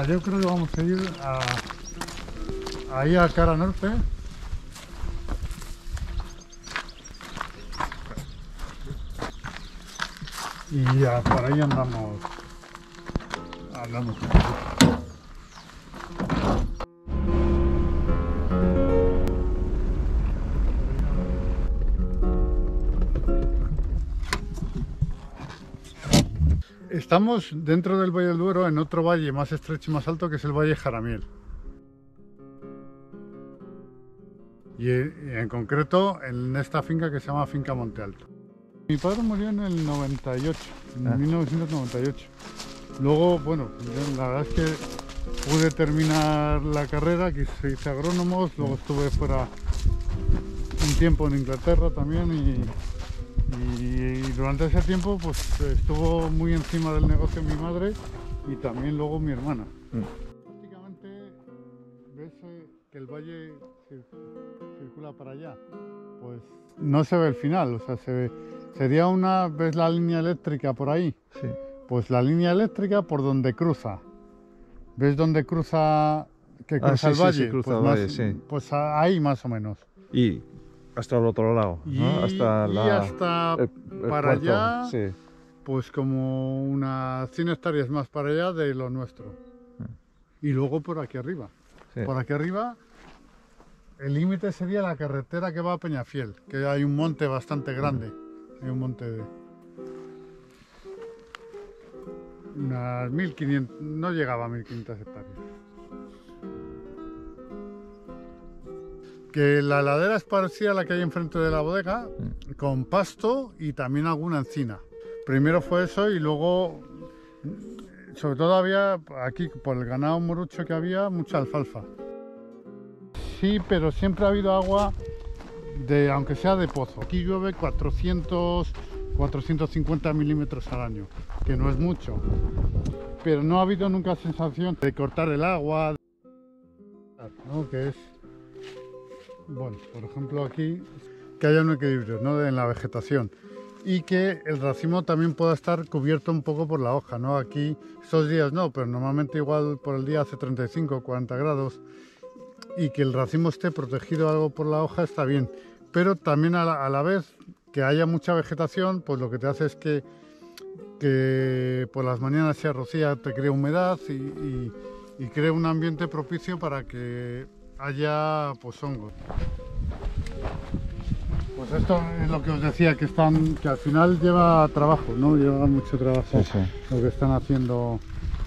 nada, yo creo que vamos a ir ahí a cara norte. Y ya por ahí andamos. Estamos dentro del Valle del Duero, en otro valle más estrecho y más alto, que es el Valle Jaramiel. Y en concreto en esta finca que se llama Finca Monte Alto. Mi padre murió en el 98, en 1998. Luego, bueno, la verdad es que pude terminar la carrera, que hice agrónomos, luego estuve fuera un tiempo en Inglaterra también y durante ese tiempo pues estuvo muy encima del negocio mi madre y también luego mi hermana. Prácticamente ves que el valle circula para allá, pues no se ve el final, o sea, sería ¿ves la línea eléctrica por ahí? Sí. Pues la línea eléctrica por donde cruza. ¿Ves dónde cruza, que cruza el valle? Sí, cruza pues el valle, sí. Pues ahí más o menos. Y hasta el otro lado, ¿no? Hasta el para puerto, allá, sí. Pues como unas 100 hectáreas más para allá de lo nuestro. Y luego por aquí arriba. Sí. Por aquí arriba, el límite sería la carretera que va a Peñafiel, que hay un monte bastante grande. Hay un monte de unas 1500, no llegaba a 1500 hectáreas. Que la ladera es parecida a la que hay enfrente de la bodega, con pasto y también alguna encina. Primero fue eso y luego, sobre todo había aquí, por el ganado morucho que había, mucha alfalfa. Sí, pero siempre ha habido agua, aunque sea de pozo. Aquí llueve 450 milímetros al año, que no es mucho. Pero no ha habido nunca sensación de cortar el agua, ¿no? Que es... Bueno, por ejemplo aquí, que haya un equilibrio, ¿no? En la vegetación y que el racimo también pueda estar cubierto un poco por la hoja, ¿no? Aquí estos días no, pero normalmente igual por el día hace 35 o 40 grados y que el racimo esté protegido algo por la hoja está bien, pero también a la vez que haya mucha vegetación, pues lo que te hace es que por las mañanas se rocía, te crea humedad y crea un ambiente propicio para que haya pues hongos. Pues esto es lo que os decía, que al final lleva trabajo, ¿no? Lleva mucho trabajo. Sí. Lo que están haciendo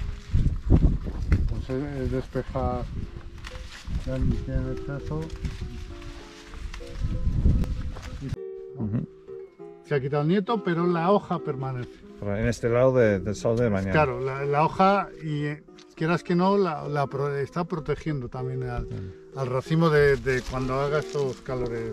pues es despejar ya ni tiene el exceso. Se ha quitado el nieto, pero la hoja permanece. En este lado del sol de mañana. Claro, la hoja, y quieras que no, está protegiendo también al racimo de cuando haga estos calores.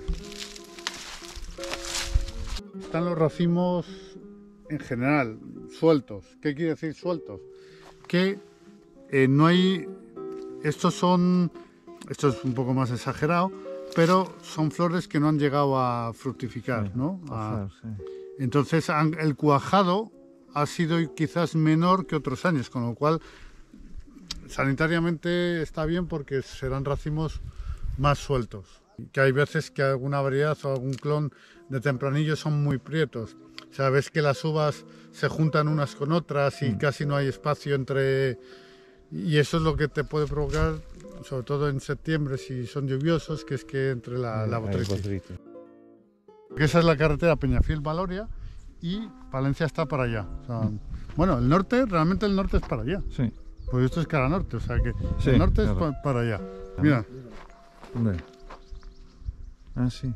Están los racimos en general sueltos. ¿Qué quiere decir sueltos? Que no hay... Esto es un poco más exagerado, pero son flores que no han llegado a fructificar, ¿no? Entonces el cuajado ha sido quizás menor que otros años, con lo cual sanitariamente está bien porque serán racimos más sueltos. Que hay veces que alguna variedad o algún clon de tempranillo son muy prietos. O sea, ves que las uvas se juntan unas con otras y casi no hay espacio entre... Y eso es lo que te puede provocar, sobre todo en septiembre si son lluviosos, que es que entre la botrytis. Esa es la carretera Peñafiel-Valoria y Palencia está para allá. O sea, bueno, realmente el norte es para allá. Sí. Pues esto es cara norte, o sea que sí, el norte claro. Es para allá. Mira. ¿Dónde? Ah, sí.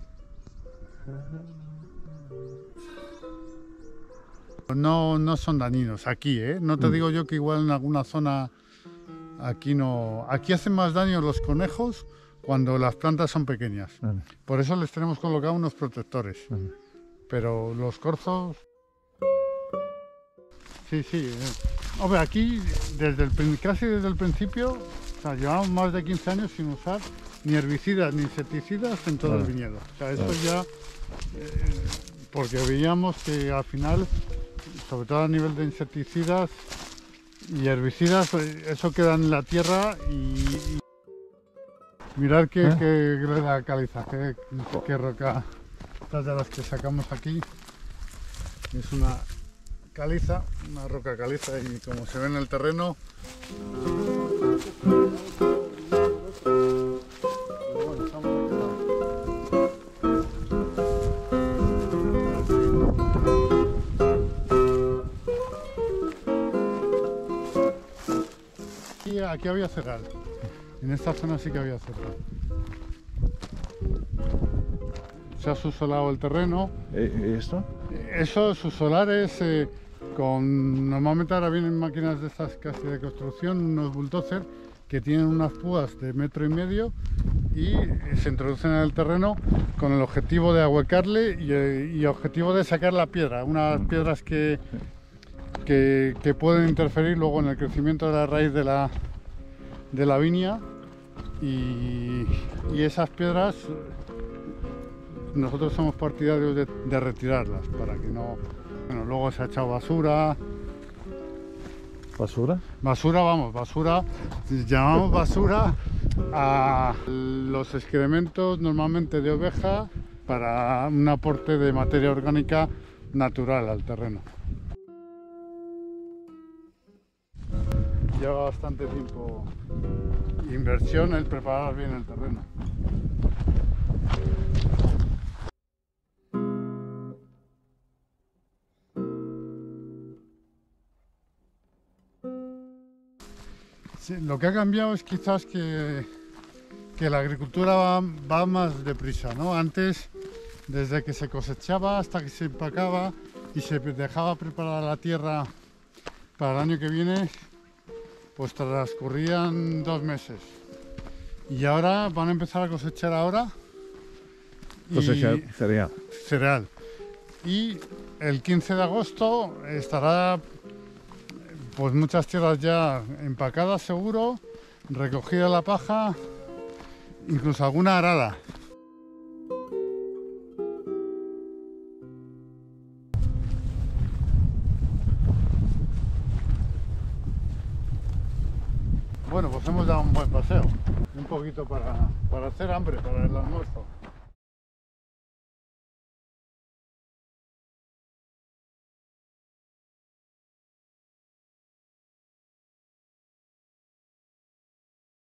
No son dañinos aquí, ¿eh? No te digo yo que igual en alguna zona aquí no... Aquí hacen más daño los conejos cuando las plantas son pequeñas. Por eso les tenemos colocado unos protectores. Pero los corzos... Sí. Hombre, aquí casi desde el principio, o sea, llevamos más de 15 años sin usar ni herbicidas ni insecticidas en todo el viñedo. O sea, esto ya... porque veíamos que al final, sobre todo a nivel de insecticidas, y herbicidas, eso queda en la tierra y mirad qué greda caliza, qué roca. Estas de las que sacamos aquí es una caliza, una roca caliza, y como se ve en el terreno, bueno, está muy claro. Aquí había cereal, en esta zona sí que había cereal. Se ha subsolado el terreno. ¿Y esto? Eso, subsolar es normalmente ahora vienen máquinas de estas casi de construcción, unos bulldozer que tienen unas púas de 1,5 metros y se introducen en el terreno con el objetivo de ahuecarle y objetivo de sacar la piedra, unas piedras que pueden interferir luego en el crecimiento de la raíz de la viña, y esas piedras nosotros somos partidarios de retirarlas para que no... Bueno, luego se ha echado basura. ¿Basura? Basura, vamos, basura. Llamamos basura a los excrementos normalmente de oveja para un aporte de materia orgánica natural al terreno. Lleva bastante tiempo, inversión, el preparar bien el terreno. Sí, lo que ha cambiado es quizás que la agricultura va más deprisa, ¿no? Antes, desde que se cosechaba hasta que se empacaba y se dejaba preparada la tierra para el año que viene, pues transcurrían 2 meses. Y ahora van a empezar a cosechar ahora. Cosechar cereal. Cereal. Y el 15 de agosto estará pues muchas tierras ya empacadas seguro, recogida la paja, incluso alguna arada. Bueno, pues hemos dado un buen paseo, un poquito para hacer hambre, para el almuerzo.